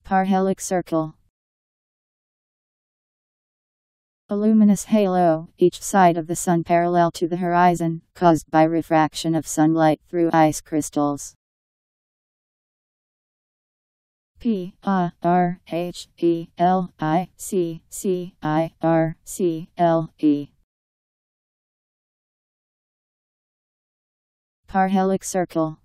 Parhelic circle. A luminous halo, each side of the sun parallel to the horizon, caused by refraction of sunlight through ice crystals. Parhelic. Parhelic circle.